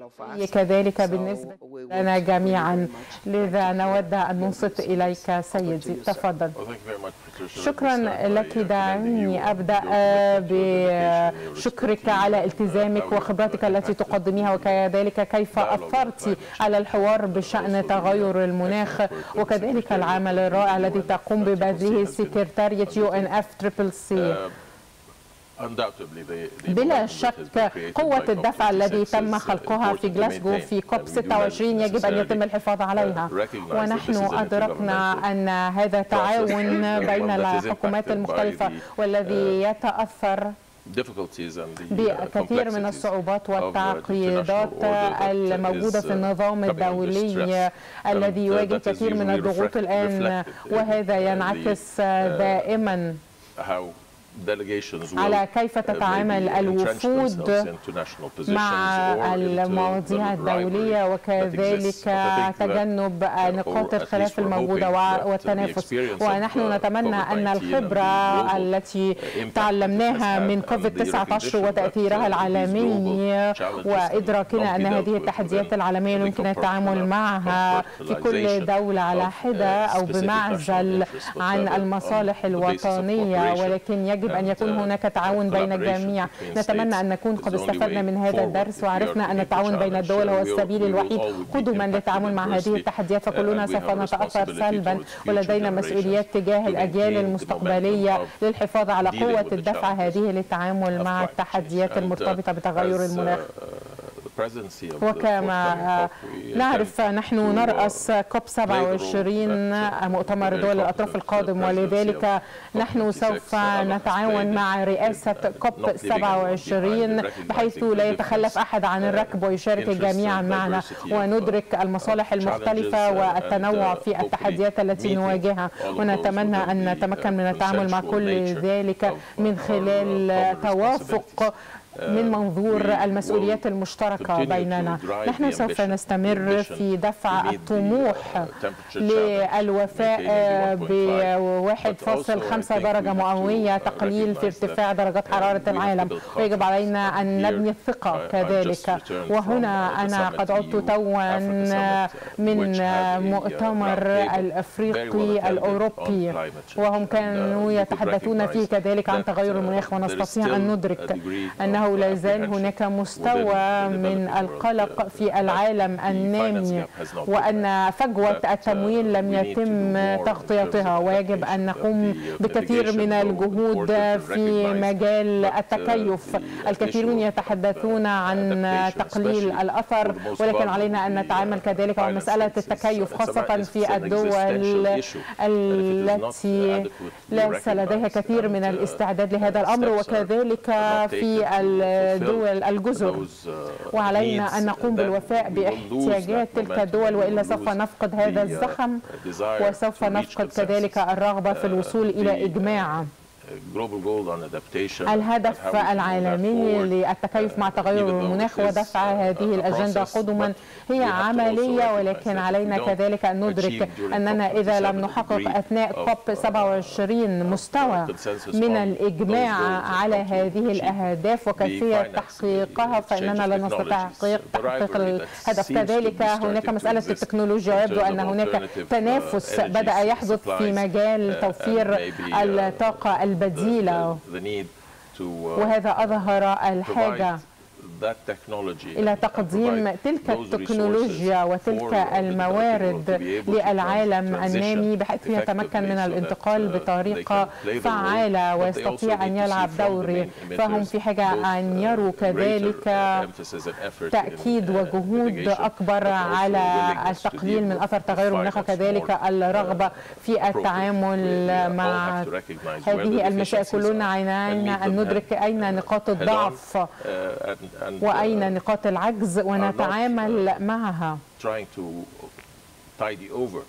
كذلك بالنسبة لنا جميعا، لذا نود أن ننصت إليك سيدي. تفضل. شكرا لك. دعني أبدأ بشكرك على التزامك وخبرتك التي تقدميها، وكذلك كيف أثرت على الحوار بشأن تغير المناخ، وكذلك العمل الرائع الذي تقوم ببذله سكرتارية UNFCCC. بلا شك قوة الدفع الذي تم خلقها في غلاسكو في كوب 26 يجب أن يتم الحفاظ عليها، ونحن أدركنا أن هذا تعاون بين الحكومات المختلفة والذي يتأثر بكثير من الصعوبات والتعقيدات الموجودة في النظام الدولي الذي يواجه كثير من الضغوط الآن، وهذا ينعكس دائما على كيف تتعامل الوفود مع المواضيع الدولية، وكذلك تجنب نقاط الخلاف الموجودة والتنافس. ونحن نتمنى أن الخبرة التي تعلمناها من كوفيد-19 وتأثيرها العالمي، وإدراكنا أن هذه التحديات العالمية يمكن التعامل معها في كل دولة على حدة أو بمعزل عن المصالح الوطنية، ولكن يجب أن يكون هناك تعاون بين الجميع. نتمنى أن نكون قد استفدنا من هذا الدرس، وعرفنا أن التعاون بين الدول هو السبيل الوحيد قدما للتعامل مع هذه التحديات، فكلنا سوف نتأثر سلبا، ولدينا مسؤوليات تجاه الأجيال المستقبلية للحفاظ على قوة الدفع هذه للتعامل مع التحديات المرتبطة بتغير المناخ. وكما نعرف نحن نرأس كوب 27 مؤتمر دول الأطراف القادم، ولذلك نحن سوف نتعاون مع رئاسة كوب 27 بحيث لا يتخلف أحد عن الركب ويشارك الجميع معنا، وندرك المصالح المختلفة والتنوع في التحديات التي نواجهها، ونتمنى أن نتمكن من التعامل مع كل ذلك من خلال توافق من منظور المسؤوليات المشتركة بيننا. نحن سوف نستمر في دفع الطموح للوفاء ب1.5 درجة مئوية تقليل في ارتفاع درجات حرارة العالم، ويجب علينا أن نبني الثقة كذلك. وهنا أنا قد عدت توا من مؤتمر الأفريقي الأوروبي، وهم كانوا يتحدثون فيه كذلك عن تغير المناخ، ونستطيع أن ندرك أنه لا يزال هناك مستوى من القلق في العالم النامي، وأن فجوة التمويل لم يتم تغطيتها، ويجب أن نقوم بكثير من الجهود في مجال التكيف. الكثيرون يتحدثون عن تقليل الأثر، ولكن علينا أن نتعامل كذلك مع مسألة التكيف، خاصة في الدول التي ليس لديها كثير من الاستعداد لهذا الأمر، وكذلك في الدول الجزر. وعلينا أن نقوم بالوفاء باحتياجات تلك الدول، وإلا سوف نفقد هذا الزخم، وسوف نفقد كذلك الرغبة في الوصول إلى إجماع. الهدف العالمي للتكيف مع تغير المناخ ودفع هذه الأجندة قدما هي عملية، ولكن علينا كذلك أن ندرك أننا إذا لم نحقق أثناء كوب 27 مستوى من الإجماع على هذه الأهداف وكيفية تحقيقها، فإننا لن نستطيع تحقيق الهدف. كذلك هناك مسألة التكنولوجيا، ويبدو أن هناك تنافس بدأ يحدث في مجال توفير الطاقة البديلة، وهذا أظهر الحاجة إلى تقديم تلك التكنولوجيا وتلك الموارد للعالم النامي بحيث يتمكن من الانتقال بطريقة فعالة ويستطيع أن يلعب دور. فهم في حاجة أن يروا كذلك تأكيد وجهود أكبر على التقليل من أثر تغير المناخ، وكذلك الرغبة في التعامل مع هذه المشاكل. كلنا علينا أن ندرك أين نقاط الضعف وأين نقاط العجز ونتعامل معها.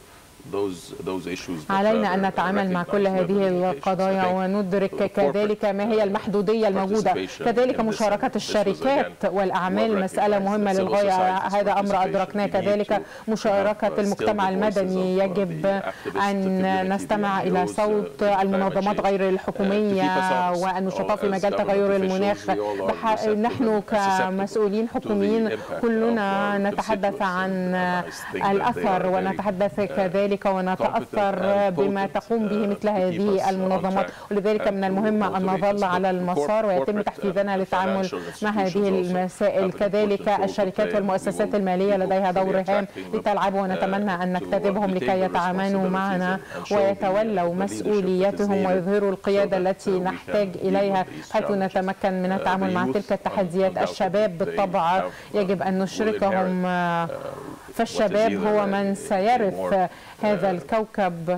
علينا أن نتعامل مع كل هذه القضايا وندرك كذلك ما هي المحدودية الموجودة. كذلك مشاركة الشركات والأعمال مسألة مهمة للغاية، هذا أمر أدركناه. كذلك مشاركة المجتمع المدني، يجب أن نستمع إلى صوت المنظمات غير الحكومية والنشطاء في مجال تغير المناخ. نحن كمسؤولين حكوميين كلنا نتحدث عن الأثر ونتحدث كذلك ونتأثر بما تقوم به مثل هذه المنظمات، ولذلك من المهم أن نظل على المسار ويتم تحفيزنا للتعامل مع هذه المسائل. كذلك الشركات والمؤسسات المالية لديها دور هام لتلعب، ونتمنى أن نجتذبهم لكي يتعاملوا معنا ويتولوا مسؤولياتهم ويظهروا القيادة التي نحتاج إليها حيث نتمكن من التعامل مع تلك التحديات. الشباب بالطبع يجب أن نشركهم، فالشباب هو من سيرث هذا الكوكب.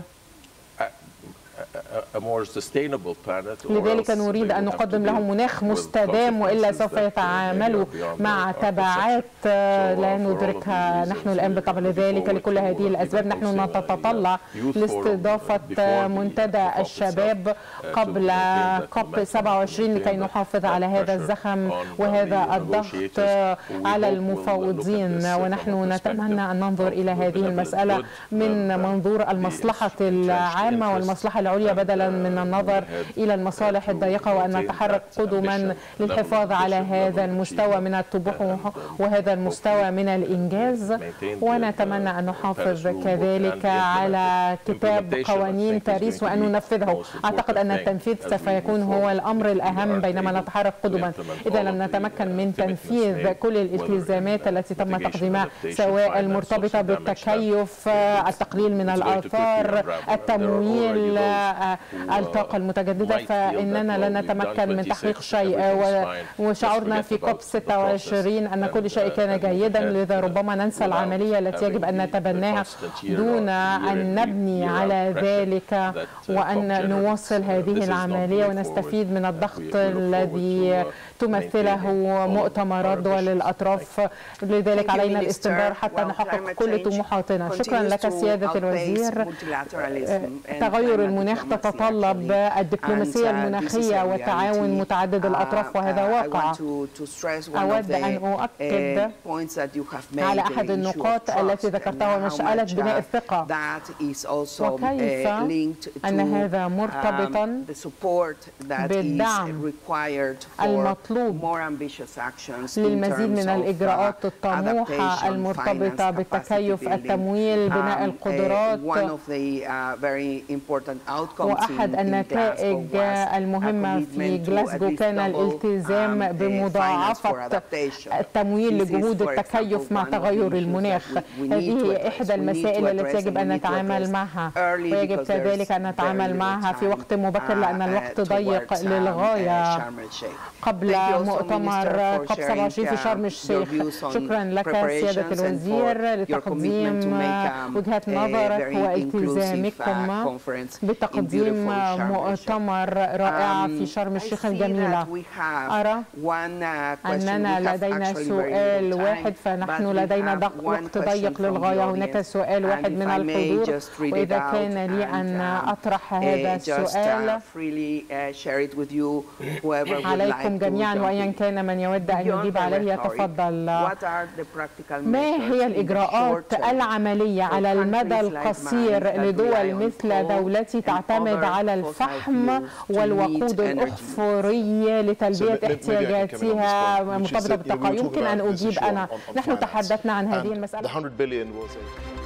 لذلك نريد أن نقدم لهم مناخ مستدام، وإلا سوف يتعاملوا مع تبعات لا ندركها نحن الآن بالطبع. لذلك لكل هذه الأسباب نحن نتطلع لاستضافة منتدى الشباب قبل COP 27 لكي نحافظ على هذا الزخم وهذا الضغط على المفاوضين. ونحن نتمنى أن ننظر إلى هذه المسألة من منظور المصلحة العامة والمصلحة العليا بدلا من النظر إلى المصالح الضيقة، وأن نتحرك قدما للحفاظ على هذا المستوى من الطموح وهذا المستوى من الإنجاز. ونتمنى أن نحافظ كذلك على كتاب قوانين باريس وأن ننفذه. أعتقد أن التنفيذ سوف يكون هو الأمر الأهم بينما نتحرك قدما. إذا لم نتمكن من تنفيذ كل الالتزامات التي تم تقديمها، سواء المرتبطة بالتكيف، التقليل من الآثار، التمويل، الطاقة المتجددة، فإننا لن نتمكن من تحقيق شيء. وشعرنا في COP 26 أن كل شيء كان جيدا، لذا ربما ننسى العملية التي يجب أن نتبناها دون أن نبني على ذلك، وأن نواصل هذه العملية ونستفيد من الضغط الذي تمثله مؤتمرات دول الأطراف. لذلك علينا الاستمرار حتى نحقق كل طموحاتنا. شكرا لك سيادة الوزير. تغير المناخ تتطلب الدبلوماسية المناخية وتعاون متعدد الأطراف، وهذا واقع. أود أن أؤكد على أحد النقاط التي ذكرتها، مسألة بناء الثقة، وكيف أن هذا مرتبطا بالدعم المطلوب للمزيد من الإجراءات الطموحة المرتبطة بالتكيف، التمويل، بناء القدرات. وأحد النتائج المهمة في جلاسكو كان الالتزام بمضاعفة التمويل لجهود التكيف مع تغير المناخ. هذه هي إحدى المسائل التي يجب أن نتعامل معها، ويجب كذلك أن نتعامل معها في وقت مبكر لأن الوقت ضيق للغاية قبل مؤتمر COP 27 في شرم الشيخ. شكرا لك سيادة الوزير لتقديم وجهة نظرك والتزامكم بتقديم مؤتمر رائع في شرم الشيخ الجميلة. أرى أننا لدينا سؤال واحد، فنحن لدينا وقت ضيق للغاية. هناك سؤال واحد من الحضور، وإذا كان لي أن أطرح هذا السؤال عليكم جميعا، وأيا كان من يود أن يجيب عليه يتفضل. ما هي الإجراءات العملية على المدى القصير لدول مثل دولتي تعتمد على الفحم والوقود الأحفوري لتلبية احتياجاتها مرتبطة بالطاقة؟ يمكن أن أجيب أنا. نحن تحدثنا عن هذه المسألة.